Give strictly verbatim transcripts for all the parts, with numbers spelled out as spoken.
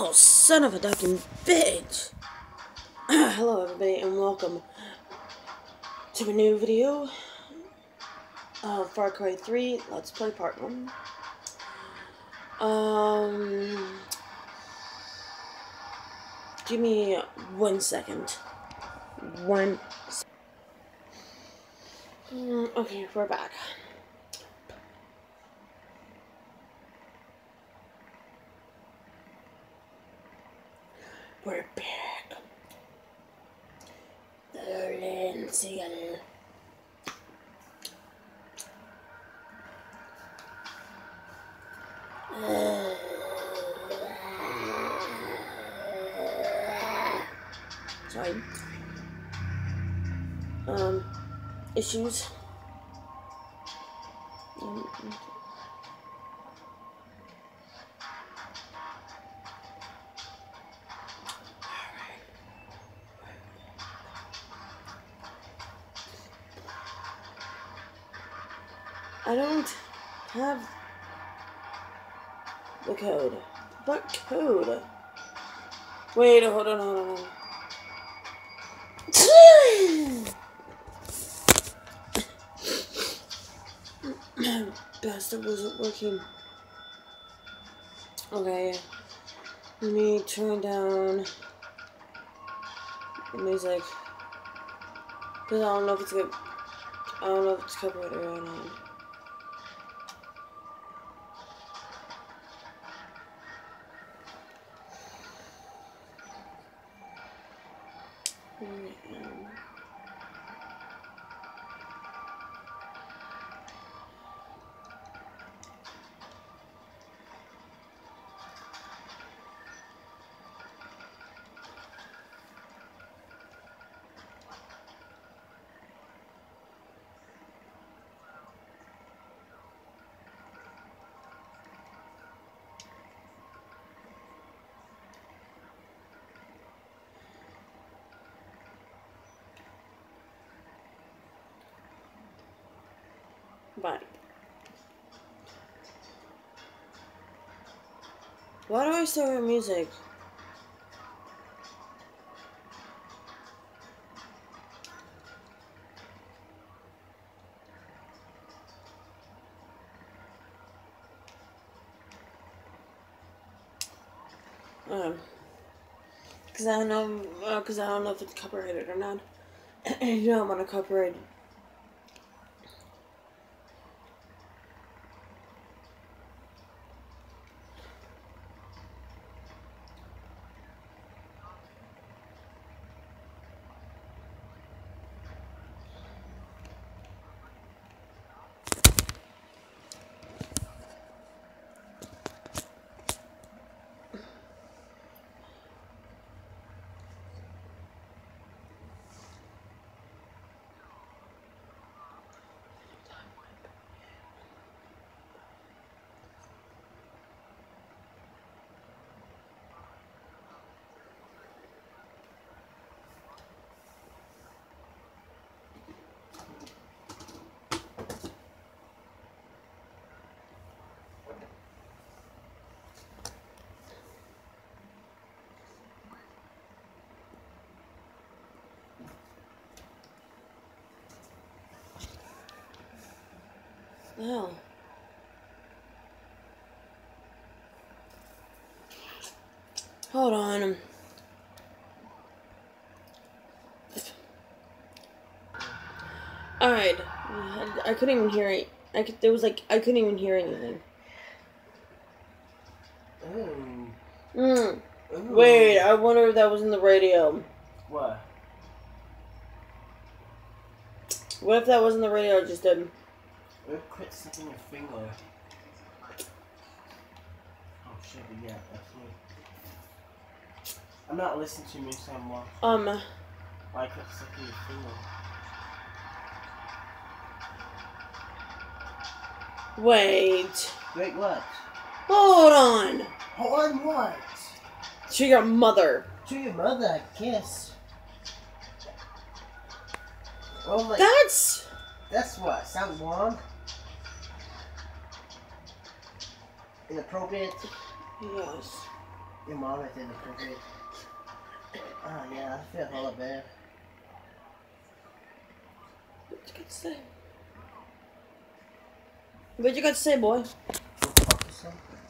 Oh, son of a ducking bitch! Hello, everybody, and welcome to a new video of Far Cry three Let's Play Part one. Um, give me one second. One. Se mm, okay, we're back. We're back. The Linseal. Uh, sorry. Um, issues. Um, I don't have the code. What code? Wait, hold on, hold on, hold on. Bastard wasn't working. Okay. Let me turn down the music. Because I don't know if it's good. I don't know if it's copyrighted or not. But why do I still hear music? Um, cause I don't know, uh, cause I don't know if it's copyrighted or not. You know I'm on a copyright. Oh. Hold on. Alright. I couldn't even hear it. I could, there was like, I couldn't even hear anything. Oh. Mm. Wait, I wonder if that was in the radio. What? What if that wasn't the radio I just did? Quit sucking your finger. Oh shit, but yeah, that's me. I'm not listening to music anymore. Um. Why quit sucking your finger? Wait. Wait, what? Hold on. Hold on what? To your mother. To your mother, kiss. Oh my. That's. That's what? Sounds wrong? Inappropriate? Yes. Your mom is in the cricket. Oh yeah, I feel hella bad. What you got to say? What you got to say, boy? What the fuck you say?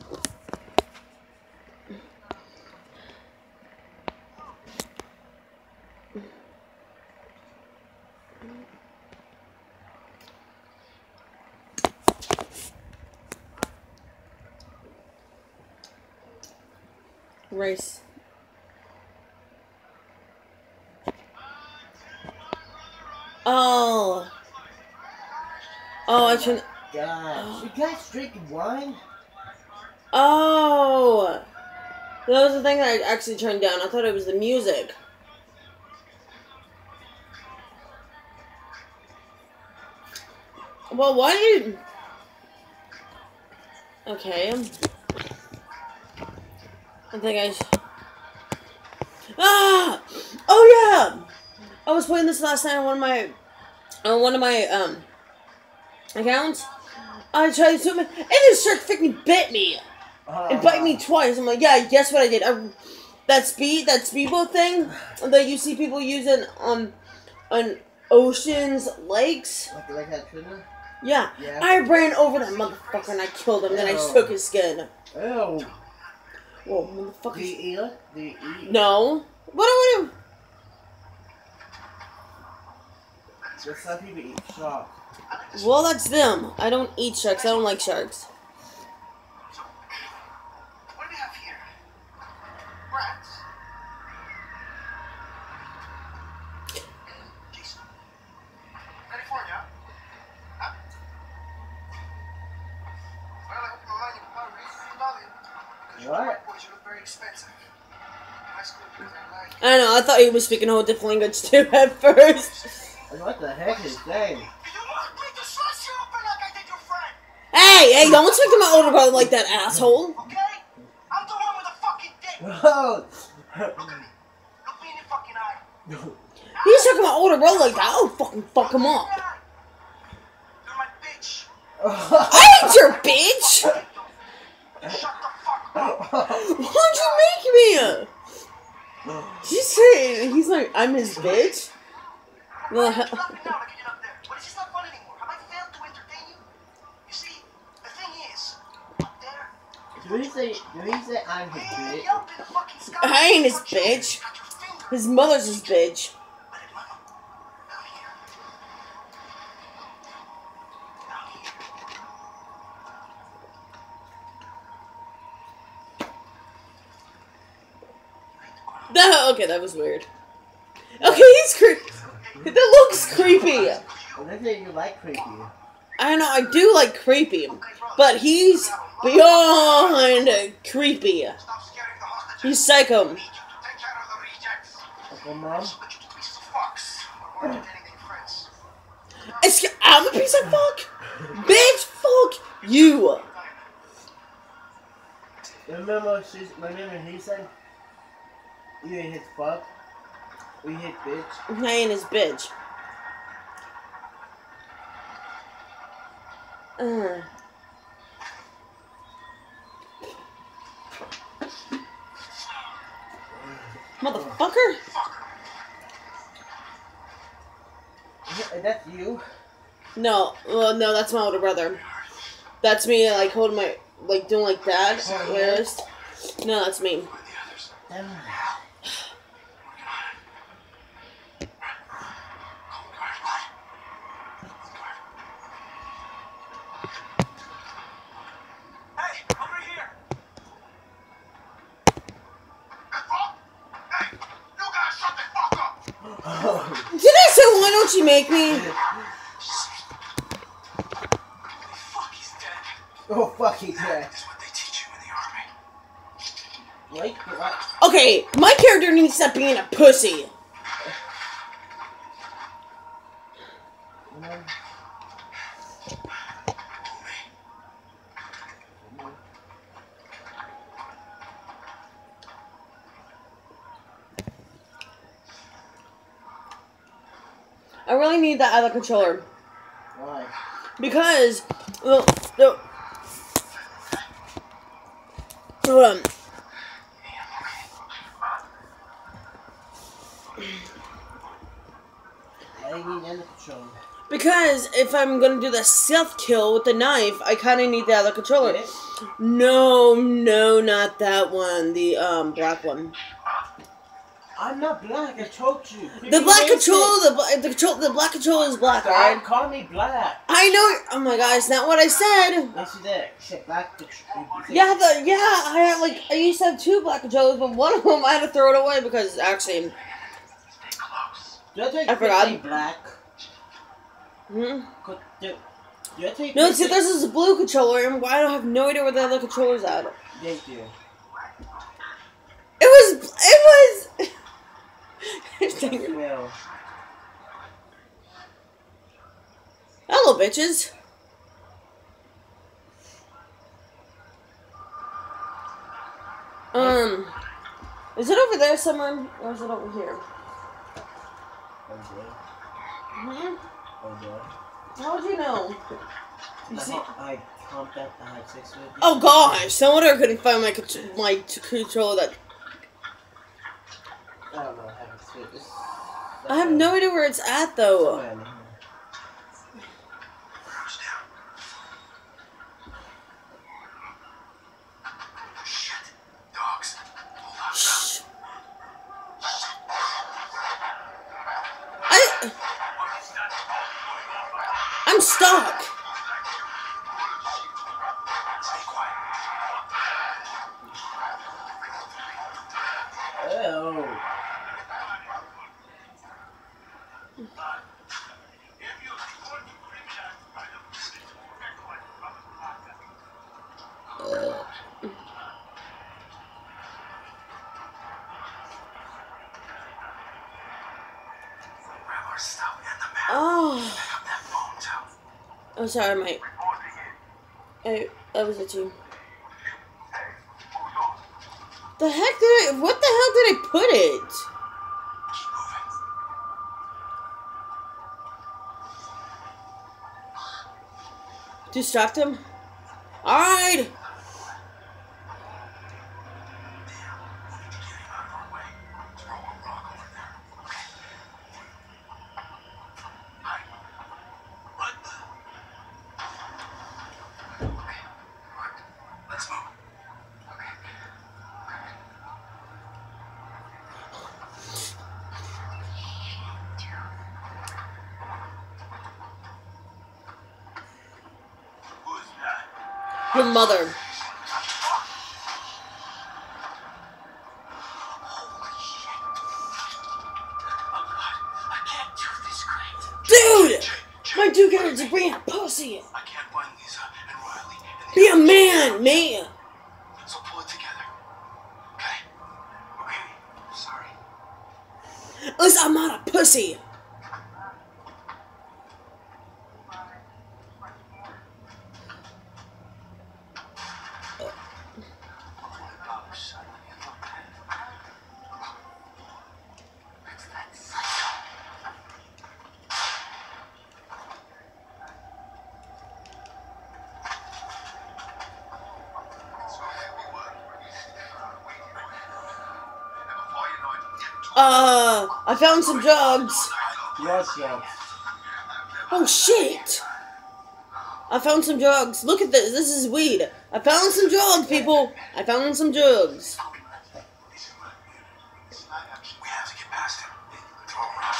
Race. Oh. Oh, I should. God, you guys drinking wine? Oh. That was the thing that I actually turned down. I thought it was the music. Well, why did you... Okay. I think I... Ah! Oh, yeah! I was playing this last night on one of my... On one of my, um... accounts. I tried to swim, and this shark freaking bit me! Uh, It bit me twice. I'm like, yeah, guess what I did? I, that speed, that speedboat thing that you see people using on, on oceans, lakes. Like, like that tuna? Yeah. Yeah. I ran over that motherfucker and I killed him. Then I Ew. took his skin. Ew. Whoa, Do you motherfucker. eat it? Do you eat? No. What do I do? But some people eat sharks. Well, that's them. I don't eat sharks. I don't like sharks. What do we have here? Rats. Jason. California? Huh? Well, I hope my money will not raise a million. Because your What? white boys look very expensive. High school because I like. I don't know. I thought he was speaking a whole different language too at first. And what the heck is that? You want me to slice you open like I did your friend? Hey, hey, don't speak to my older brother like that, asshole. Okay? I'm the one with the fucking dick. Whoa! Look at me. Look me in the fucking eye. He's talking about older brother like that. I'll fucking fuck him up. You're my bitch. I ain't your bitch. Shut the fuck up. Why'd you make me? She said he's like, I'm his bitch. Well, Stop me now like you did up there. But it's just not fun anymore. Have I failed to entertain you? You see, the thing is, up there, Do he say, do he say I'm his way bitch? up in the fucking sky. I ain't his bitch. Got your finger. His mother's his bitch. But it, mama, down here. Down here. That, okay, that was weird. Okay, he's creepy. That looks creepy. Well, they say you like creepy. I know, I do like creepy. But he's beyond creepy. Stop scaring the hostages. He's psycho. I need you to take care of the rejects. Uncle Mom? But you two pieces of fucks. Or more than anything, friends. Excuse, I'm a piece of fuck? Bitch, fuck you. Remember, she's, remember he said, you ain't his fuck, we hit bitch. I ain't his bitch. Uh. Motherfucker. And that's you? No, well, no, that's my older brother. That's me, like, holding my, like, doing like that. Oh, Where's? No, that's me. Damn. Hey, over here. Hey, you guys shut the fuck up. Did I say, why don't you make me? Fuck, he's dead. Oh, fuck, he's dead. That's what they teach you in the army. Wait, what? Okay, my character needs to stop being a pussy. Um, I really need that other controller. Why? Because, well, the, hold on. because if I'm gonna do the stealth kill with the knife, I kind of need the other controller. Get it? No, no, not that one. The um black one. I'm not black. I told you. The black control, the bla- the control, the black controller is black, Stop alright? calling me black. I know. Oh my god, it's not what I said. Yes, you did. You said black. control- you said- Yeah, the yeah, I have like I used to have two black controllers, but one of them I had to throw it away because actually, Do I take I forgot. say black? hmm? Could- Do, do I take No, see, this is a blue controller, and I don't have no idea where the other controller's at. Thank you. It was, it was. Well, Hello, bitches. Um, is it over there somewhere, or is it over here? okay. Hmm? Okay. How would you know? You see? I pumped that I had sex with you. Oh gosh, no wonder I couldn't find my contr- my t- controller. That I don't know. I haven't seen this. I have no idea where it's at though. Somewhere in here. Shit. Dogs. Hold on. Shh. I I'm stuck. Stay quiet. Oh. Grab our stuff and the map. Oh, Pick up that phone, too. I'm sorry, mate. Reporting in. Hey, that was it, you. The heck did I? What the hell did I put it? Keep moving. Distract him. All right. Let's move. Who's that? Your mother. Holy shit. Oh god, I can't do this, Grant. Dude! My two characters are bringing pussy. I can't find Lisa and Riley and the Be a others. man, man. So pull it together. Okay? Okay. Sorry. At least I'm not a pussy. Oh, son. It's that psycho. Uh, I found some drugs. Yes, yes. Oh shit! I found some drugs. Look at this. This is weed. I found some drugs, people. I found some drugs. We have to get past him. Throw him around.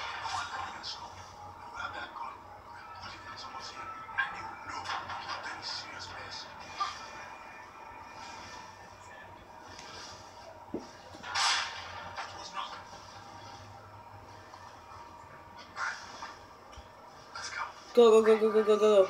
Grab that gun. Put it in someone's hand. And you know nothing serious, miss. That was nothing. Let's go. Go, go, go, go, go, go, go.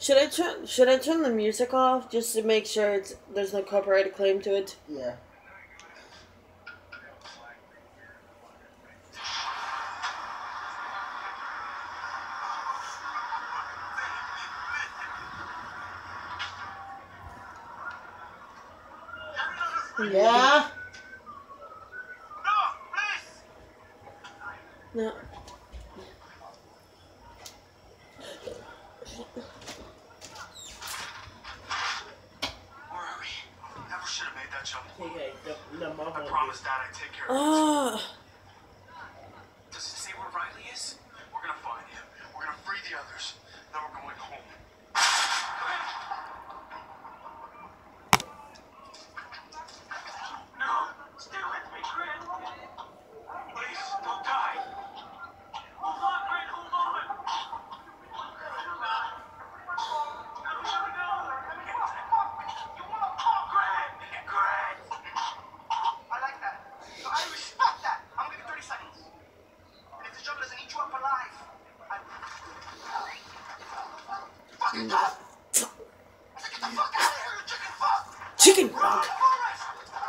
Should I turn Should I turn the music off just to make sure it's there's no copyright claim to it? Yeah. Yeah. No. Should have made that jump. Okay, the, the mom I promised Dad I'd take care of it. Ah. Does it say where Riley is? We're gonna find him. We're gonna free the others. Then we're going home. No! Stay with me, Grin! Please, don't die! Hold on, Grin, hold on! No, no, no! You wanna pop, Grin! Grin! I like that. No, I respect that. I'm gonna give you thirty seconds. And if this jungle doesn't eat you up alive, I... Fucking dog! Get the fuck out of here, you chicken fuck! Chicken Run, fuck. Forrest!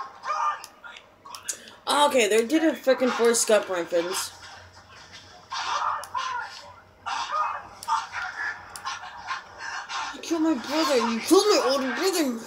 Run! Okay, they did a freaking Forrest Gump reference. You killed my brother. You killed my older brother.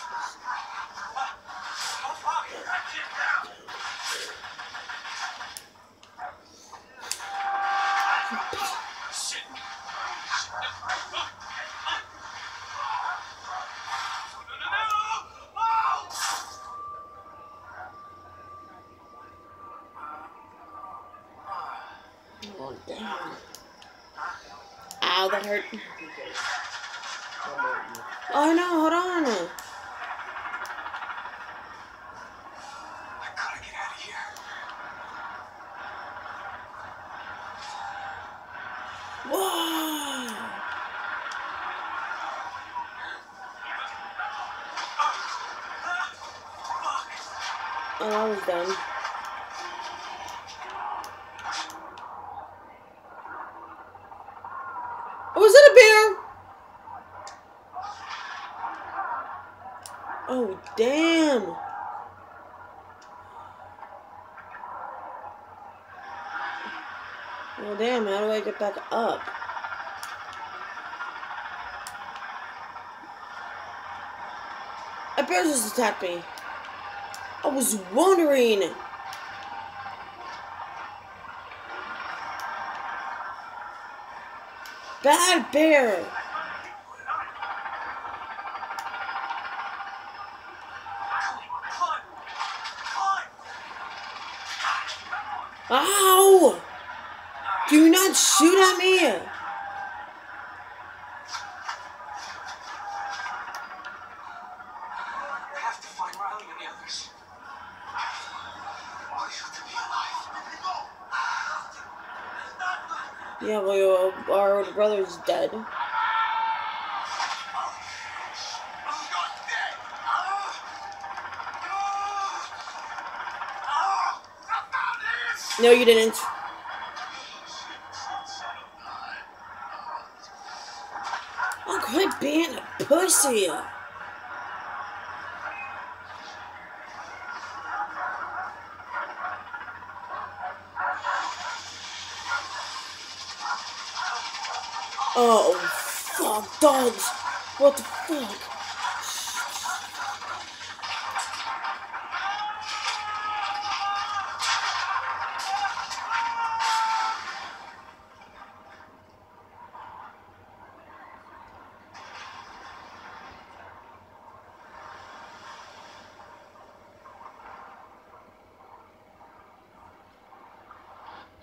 Oh, damn. Ow, that hurt. Oh, no, hold on. I gotta get out of here. Whoa. Oh, I was done. Was it a bear? Oh, damn. Well, damn, how do I get back up? A bear just attacked me. I was wondering. Bad bear. Ow! Do not shoot at me! I have to find Riley and the others. I have to be alive. Yeah, well, our older brother's dead. No, you didn't. Oh, quit being a pussy. Oh, fuck, dogs. What the fuck?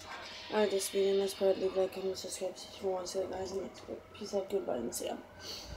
Alright, just reading this part, leave a like, comment, subscribe if you want to see it, guys, and next week. Peace out, goodbye, and see ya.